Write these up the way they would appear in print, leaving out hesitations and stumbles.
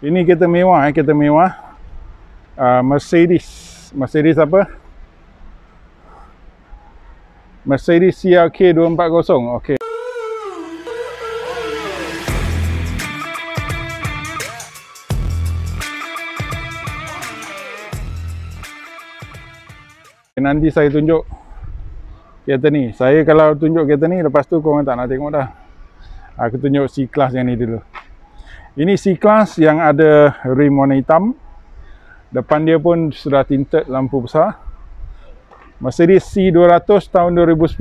Ini kereta mewah, kereta mewah. Mercedes apa? Mercedes CLK 240. Okey. Nanti saya tunjuk kereta ni. Saya kalau tunjuk kereta ni, lepas tu korang tak nak tengok dah. Aku tunjuk C-Class yang ni dulu. Ini C-Class yang ada rim warna hitam. Depan dia pun sudah tinted lampu besar. Mercedes C200 tahun 2010,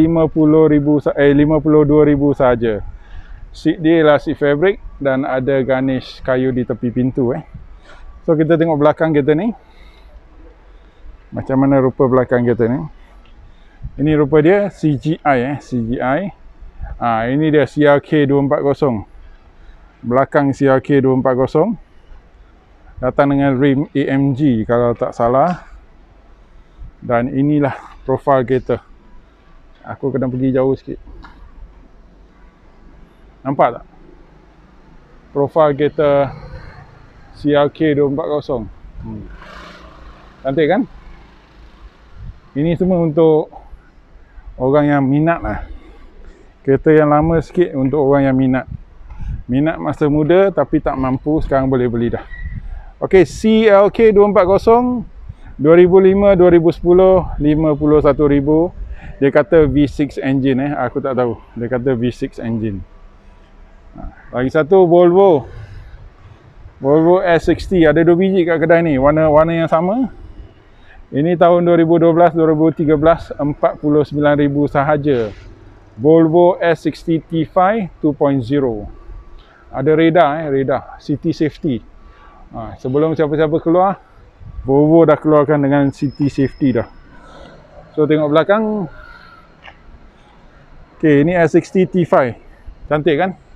52,000 saja. Seat dia ialah seat fabric dan ada garnish kayu di tepi pintu. So kita tengok belakang kereta ni. Macam mana rupa belakang kereta ni. Ini rupa dia CGI CGI. Ini dia CLK 240. Belakang CLK 240. Datang dengan rim AMG kalau tak salah. Dan inilah profil kereta. Aku kena pergi jauh sikit. Nampak tak? Profil kereta CLK 240. Cantik kan? Ini semua untuk orang yang minat lah. Kereta yang lama sikit untuk orang yang minat. Minat masa muda tapi tak mampu, sekarang boleh beli dah. Okey, CLK 240 2005, 2010, 51,000. Dia kata V6 engine aku tak tahu. Dia kata V6 engine. Lagi satu Volvo S60, ada 2 biji kat kedai ni, warna yang sama. Ini tahun 2012, 2013, 49,000 sahaja. Volvo S60 T5 2.0. Ada radar, city safety. Sebelum siapa-siapa keluar, Volvo dah keluarkan dengan city safety dah. So tengok belakang. Okay, ini S60 T5. Cantik kan?